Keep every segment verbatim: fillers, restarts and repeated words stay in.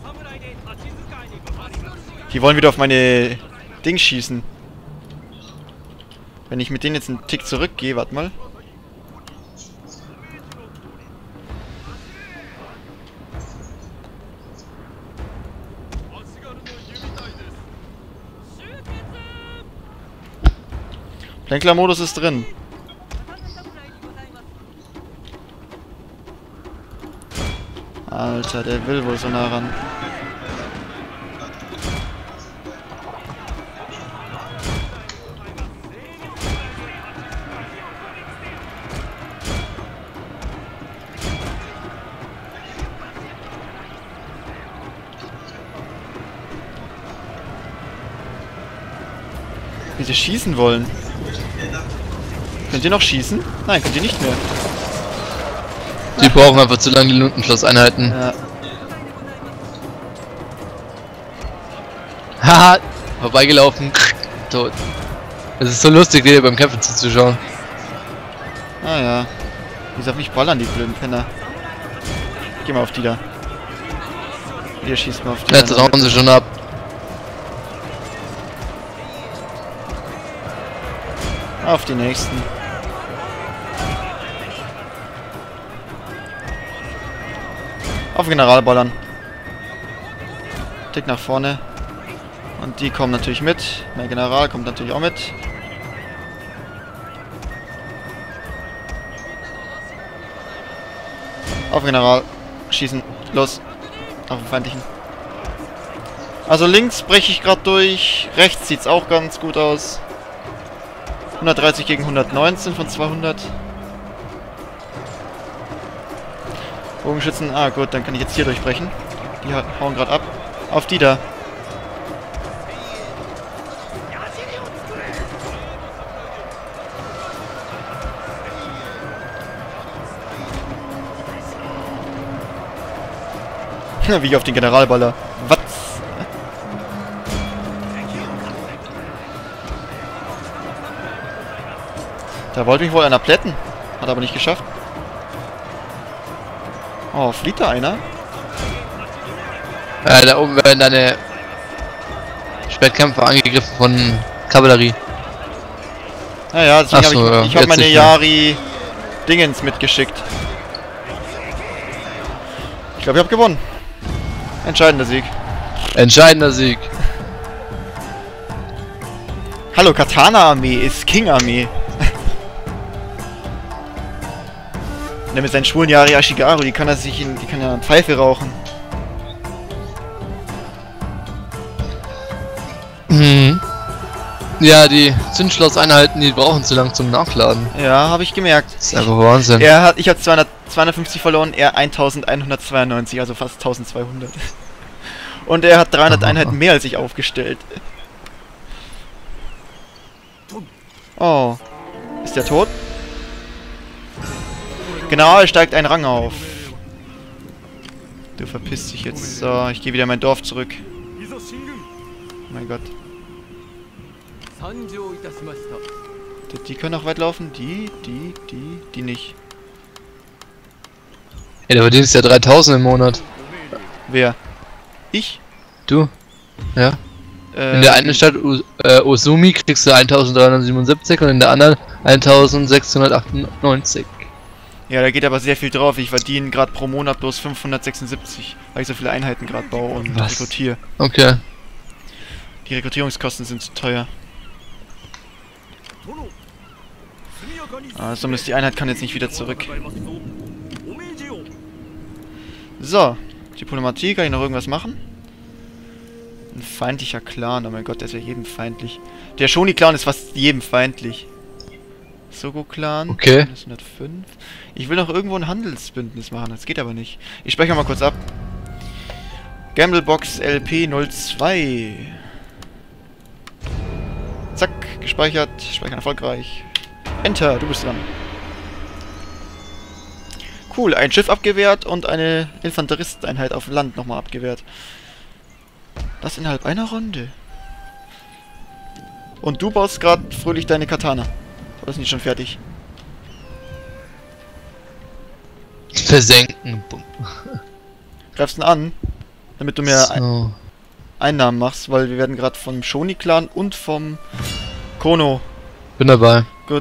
Die wollen wieder auf meine Dings schießen. Wenn ich mit denen jetzt einen Tick zurückgehe, warte mal. Lenklermodus ist drin. Alter, der will wohl so nah ran. Wie sie schießen wollen. Könnt ihr noch schießen? Nein, könnt ihr nicht mehr. Die brauchen einfach zu lange die Luntenschlosseinheiten. Ja. Haha, vorbeigelaufen. Tot. Es ist so lustig, dir beim Kämpfen zuzuschauen. Ah ja. Die soll nicht ballern, die blöden Penner. Geh mal auf die da. Ihr schießt mal auf die. Jetzt rauen sie schon ab. Auf die nächsten. Auf General ballern. Tick nach vorne. Und die kommen natürlich mit. Mein General kommt natürlich auch mit. Auf General. Schießen. Los. Auf den feindlichen. Also links breche ich gerade durch. Rechts sieht es auch ganz gut aus. hundertdreißig gegen hundertneunzehn von zweihundert. Bogenschützen. Ah gut, dann kann ich jetzt hier durchbrechen. Die hauen gerade ab. Auf die da. Wie ich auf den Generalballer. Was? Da wollte mich wohl einer plätten. Hat aber nicht geschafft. Oh, flieht da einer? Äh, da oben werden deine Spätkämpfer angegriffen von Kavallerie. Naja, deswegen Ach so, habe ich, ja, ich hab meine nicht Yari Dingens mitgeschickt. Ich glaube, ich habe gewonnen. Entscheidender Sieg. Entscheidender Sieg. Hallo, Katana-Armee ist King-Armee. Und mit seinen schwulen Yari Ashigaru, die kann er sich in, die kann ja eine Pfeife rauchen. Mhm. Ja, die Zündschlosseinheiten, die brauchen zu lang zum Nachladen. Ja, habe ich gemerkt. Das ist einfach Wahnsinn. Er hat, ich habe zweihundertfünfzig verloren, er elfhundertzweiundneunzig, also fast eintausendzweihundert. Und er hat dreihundert Aha. Einheiten mehr als ich aufgestellt. Oh. Ist der tot? Genau, er steigt einen Rang auf. Du verpisst dich jetzt. So, ich gehe wieder in mein Dorf zurück. Oh mein Gott. Die, die können auch weit laufen. Die, die, die, die nicht. Ey, du verdienst ja dreitausend im Monat. Wer? Ich? Du? Ja. Ähm, In der einen Stadt U äh, Osumi kriegst du eintausenddreihundertsiebenundsiebzig und in der anderen eintausendsechshundertachtundneunzig. Ja, da geht aber sehr viel drauf. Ich verdiene gerade pro Monat bloß fünfhundertsechsundsiebzig, weil ich so viele Einheiten gerade baue und Was? rekrutiere. Okay. Die Rekrutierungskosten sind zu teuer. Also die Einheit kann jetzt nicht wieder zurück. So, Diplomatie, kann ich noch irgendwas machen? Ein feindlicher Clan, oh mein Gott, der ist ja jedem feindlich. Der Shoni-Clan ist fast jedem feindlich. Sogo-Clan, Okay. hundertfünf. Ich will noch irgendwo ein Handelsbündnis machen, das geht aber nicht. Ich speichere mal kurz ab. Gamblebox L P null zwei. Zack, gespeichert, speichern erfolgreich. Enter, du bist dran. Cool, ein Schiff abgewehrt und eine Infanteristeinheit auf Land nochmal abgewehrt. Das innerhalb einer Runde. Und du baust gerade fröhlich deine Katana. Oder ist nicht schon fertig? Versenken. Bumm. Greifst ihn an? Damit du mir So. ein Einnahmen machst, weil wir werden gerade vom Shoni-Clan und vom Kono. Bin dabei. Gut.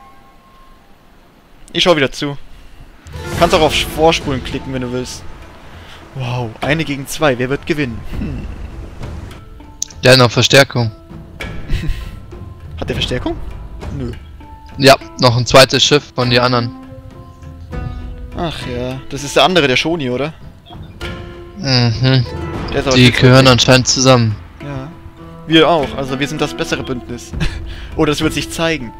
Ich schau wieder zu. Du kannst auch auf Vorspulen klicken, wenn du willst. Wow, eine gegen zwei. Wer wird gewinnen? Hm. Der hat noch Verstärkung. Hat der Verstärkung? Nö. Ja, noch ein zweites Schiff von den anderen. Ach ja, das ist der andere, der Shoni, oder? Mhm. Der ist aber Die viel gehören zu- anscheinend zusammen. Ja. Wir auch, also wir sind das bessere Bündnis. Oder es wird sich zeigen.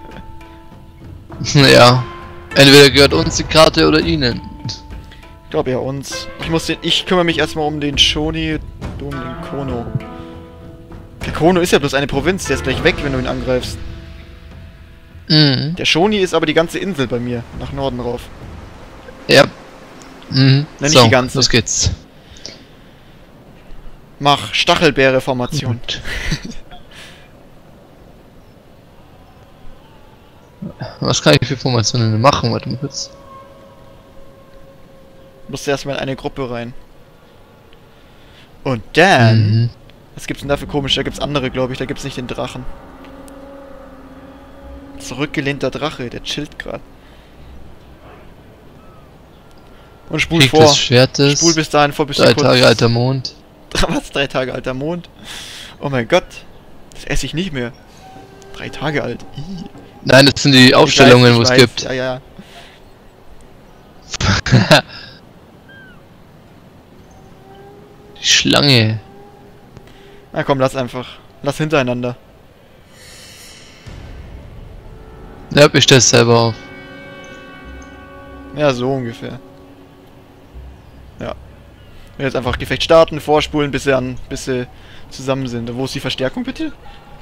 Ja. Entweder gehört uns die Karte oder ihnen. Ich glaube ja uns. Ich muss den. Ich kümmere mich erstmal um den Shoni, du um den Kono. Der Kono ist ja bloß eine Provinz, der ist gleich weg, wenn du ihn angreifst. Mhm. Der Shoni ist aber die ganze Insel bei mir, nach Norden rauf. Ja. Mhm. Nenn ich So, die ganze. los geht's. Mach Stachelbeere-Formation. Gut. Was kann ich für Formationen machen? Warte mal kurz. Musst du erstmal in eine Gruppe rein. Und dann. Mhm. Was gibt's denn da für komisch? Da gibt's andere, glaube ich. Da gibt's nicht den Drachen. Zurückgelehnter Drache, der chillt gerade. Und spul Krieg vor. des Schwertes. Spul bis dahin vor, bis du Drei kurz- Tage alter Mond. Was? Drei Tage alter Mond? Oh mein Gott. Das esse ich nicht mehr. Drei Tage alt. Ih. Nein, das sind die Ich Aufstellungen, weiß, wo ich es weiß. gibt. Ja, ja. Die Schlange. Na komm, lass einfach. Lass hintereinander. Ja, ich stell's selber auf. Ja, so ungefähr. Ja. Und jetzt einfach Gefecht starten, vorspulen, bis sie, an, bis sie zusammen sind. Wo ist die Verstärkung bitte?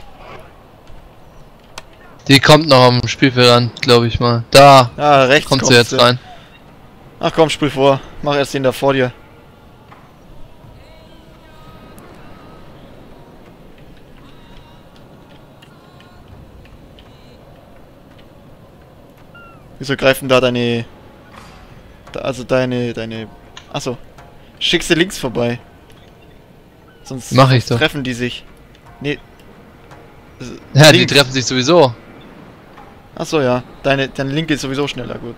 Die kommt noch am Spielfeldrand, glaube ich mal. Da Ah, rechts kommt sie kommt jetzt rein. Ach komm, spul vor. Mach erst den da vor dir. Wieso greifen da deine... Da, also deine... deine... Achso. Schick sie links vorbei. Sonst, Mach ich sonst doch. treffen die sich. Nee. Also, Ja, die links. treffen sich sowieso. Achso, ja. Deine, deine linke ist sowieso schneller, gut.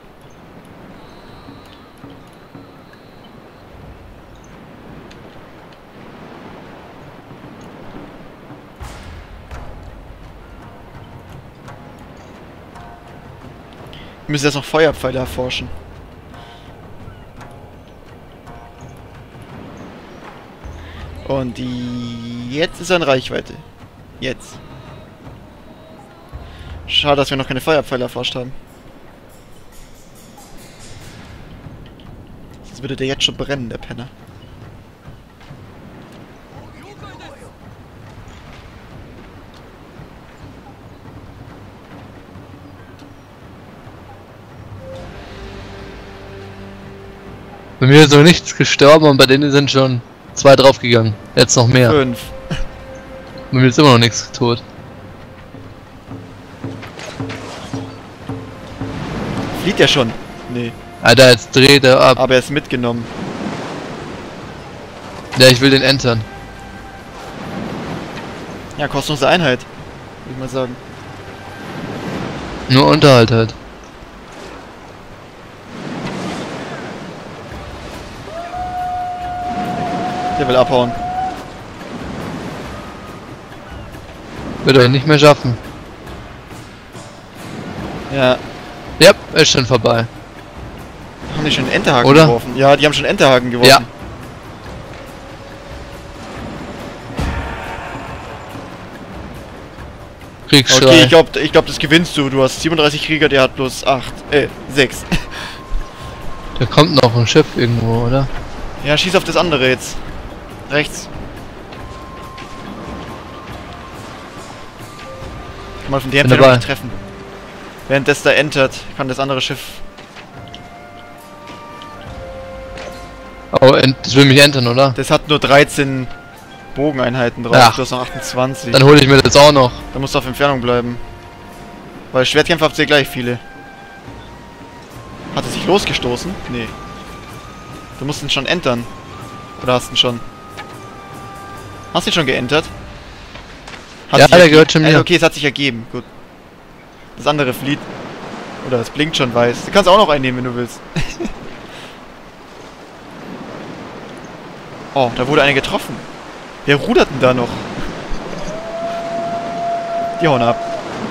Wir müssen jetzt noch Feuerpfeile erforschen. Und die... Jetzt ist er in Reichweite. Jetzt. Schade, dass wir noch keine Feuerpfeile erforscht haben. Sonst würde der jetzt schon brennen, der Penner. Bei mir ist noch nichts gestorben und bei denen sind schon zwei draufgegangen. Jetzt noch mehr. Fünf. Bei mir ist immer noch nichts tot. Flieht der schon? Nee. Alter, jetzt dreht er ab. Aber er ist mitgenommen. Ja, ich will den entern. Ja, kostenlose Einheit. Würde ich mal sagen. Nur Unterhalt halt. Der will abhauen. Wird er nicht mehr schaffen. Ja. Ja, ist schon vorbei. Haben die schon Enterhaken Oder? geworfen? Ja, die haben schon Enterhaken geworfen. Ja. Kriegsschrei. Okay, ich glaube, ich glaub, das gewinnst du. Du hast siebenunddreißig Krieger, der hat bloß acht. Äh, sechs. Da kommt noch ein Schiff irgendwo, oder? Ja, schieß auf das andere jetzt. Rechts. Kann man von der Bin Entfernung dabei. nicht treffen. Während das da entert, kann das andere Schiff... Oh, ent das will mich entern, oder? Das hat nur dreizehn Bogeneinheiten drauf. Ach. Du hast noch achtundzwanzig. Dann hole ich mir das auch noch. Da musst du auf Entfernung bleiben. Weil Schwertkämpfer habt ihr gleich viele. Hat er sich losgestoßen? Nee. Du musst ihn schon entern. Oder hast ihn schon? Hast du ihn schon geentert? Hat Ja, sich der ergeben. gehört schon mir. Äh, okay, es hat sich ergeben. Gut. Das andere flieht. Oder es blinkt schon weiß. Du kannst auch noch einnehmen, wenn du willst. Oh, da wurde einer getroffen. Wer rudert denn da noch? Die hauen ab.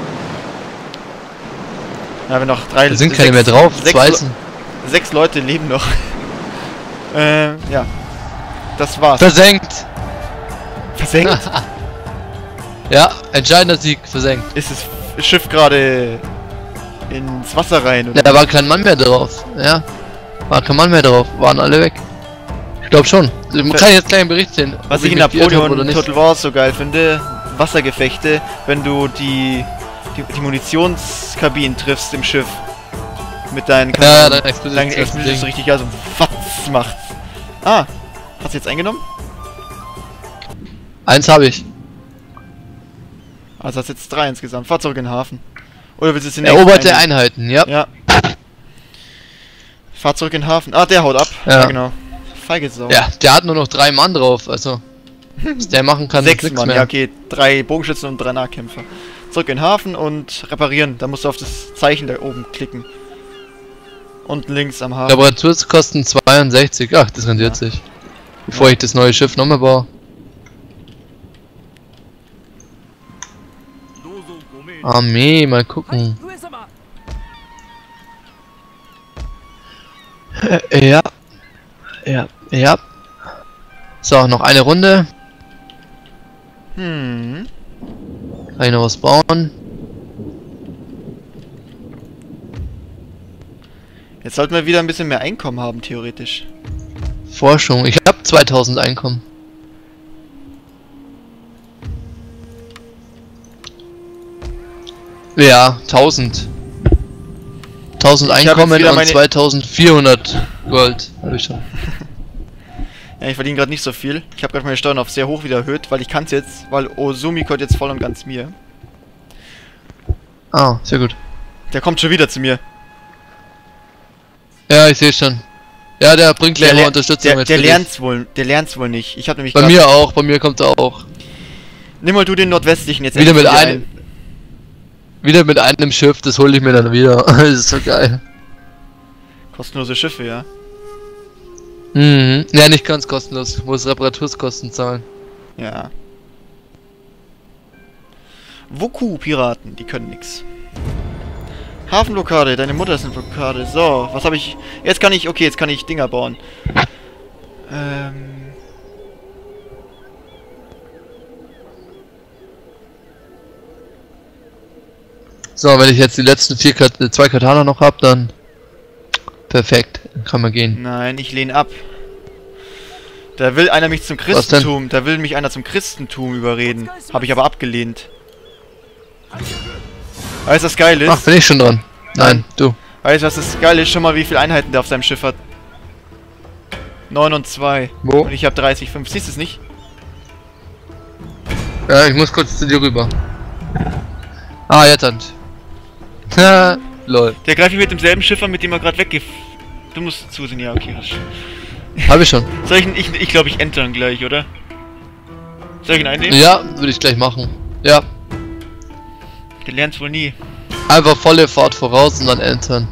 Ja, wenn noch drei... Da sind sechs, keine mehr drauf, Sechs, zwei Le sind. sechs Leute leben noch. äh, ja. Das war's. Versenkt! Versenkt? Ja, entscheidender Sieg, versenkt. Ist das Schiff gerade ins Wasser rein? Oder? Ja, da war kein Mann mehr drauf. Ja, war kein Mann mehr drauf. Waren alle weg. Ich glaube schon. Man kann jetzt gleich einen Bericht sehen. Was ob ich in mich geirrt habe Napoleon oder nicht. Total War so geil finde, Wassergefechte, wenn du die, die, die Munitionskabinen triffst im Schiff. Mit deinen Ja, ja, Kanonen. dann explodiert Dann das explodiert es Ding. richtig, also was macht's? Ah, hast du jetzt eingenommen? Eins habe ich. Also hast jetzt drei insgesamt. Fahr zurück in den Hafen. Oder willst du es in den Eroberte nächsten einnehmen? Einheiten, ja. Ja. Fahr zurück in den Hafen. Ah, der haut ab. Ja. Ja, genau. Feige Sau. Ja, der hat nur noch drei Mann drauf, also. Was der machen kann, Sechs nix Mann, mehr. ja okay. Drei Bogenschützen und drei Nahkämpfer. Zurück in den Hafen und reparieren. Da musst du auf das Zeichen da oben klicken. Unten links am Hafen. Reparaturskosten zweiundsechzig. Ach, das rentiert Ja. sich. Bevor ich das neue Schiff nochmal baue. Armee, mal gucken. Äh, ja. Ja, ja. So, noch eine Runde. Hm. Kann ich noch was bauen? Jetzt sollten wir wieder ein bisschen mehr Einkommen haben, theoretisch. Forschung. Ich habe zweitausend Einkommen. Ja, tausend. tausend Ich hab jetzt Einkommen wieder und meine- zweitausendvierhundert Gold. Habe ich schon. Ja, ich verdiene gerade nicht so viel. Ich habe gerade meine Steuern auf sehr hoch wieder erhöht, weil ich kann es jetzt, weil Ozumi gehört jetzt voll und ganz mir. Ah, sehr gut. Der kommt schon wieder zu mir. Ja, ich sehe schon. Ja, der bringt gleich mal ler- Unterstützung der, mit. der für dich. lernt's wohl, der lernt's wohl nicht. Ich habe nämlich Bei grad- mir auch, bei mir kommt er auch. Nimm mal du den nordwestlichen jetzt Wieder endlich mit dir einem. Wieder mit einem Schiff, das hole ich mir dann wieder. Das ist so geil. Kostenlose Schiffe, ja. Mhm. Ja, nicht ganz kostenlos. Ich muss Reparaturskosten zahlen. Ja. Woku-Piraten, die können nix. Hafenblockade, deine Mutter ist eine Blockade. So, was habe ich... Jetzt kann ich... Okay, jetzt kann ich Dinger bauen. Ähm... So, wenn ich jetzt die letzten vier Kat äh, zwei Katana noch hab, dann perfekt, dann kann man gehen. Nein, ich lehne ab. Da will einer mich zum Was denn? Christentum... Da will mich einer zum Christentum überreden. Habe ich aber abgelehnt. Weißt du, was geil ist? Ach, bin ich schon dran? Nein, Nein. du. Weißt du, was das geil ist? Schon mal, wie viele Einheiten der auf seinem Schiff hat. neun und zwei. Wo? Und ich habe dreißig Komma fünf. Siehst du es nicht? Ja, ich muss kurz zu dir rüber. Ah, jetzt dann. Ha, lol. Der greift mich mit demselben Schiff an, mit dem er gerade weggef... Du musst zusehen, ja, okay. Das Hab ich schon. soll ich ihn... Ich glaube, ich, glaub, ich entern gleich, oder? Soll ich ihn einnehmen? Ja, würde ich gleich machen. Ja. Der lernt's wohl nie. Einfach volle Fahrt voraus und dann entern.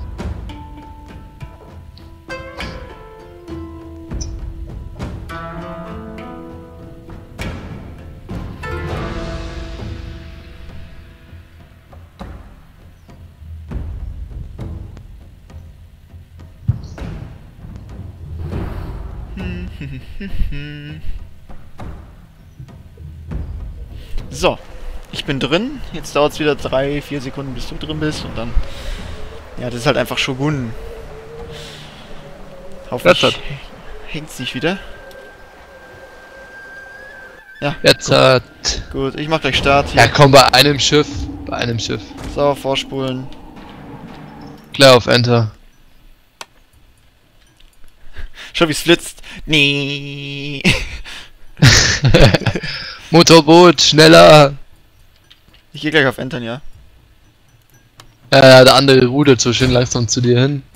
So. Ich bin drin. Jetzt dauert es wieder drei, vier Sekunden, bis du drin bist. Und dann... Ja, das ist halt einfach Shogun. Hoffentlich Jetzt hat- hängt's nicht wieder. Ja, Jetzt hat. gut. Ich mach gleich Start hier. Ja, komm, bei einem Schiff. Bei einem Schiff. So, vorspulen. Gleich auf Enter. Schau, wie es flitzt. Nee. Motorboot, schneller! Ich gehe gleich auf Entern, ja. Ja, ja, der andere rudert so schön langsam zu dir hin.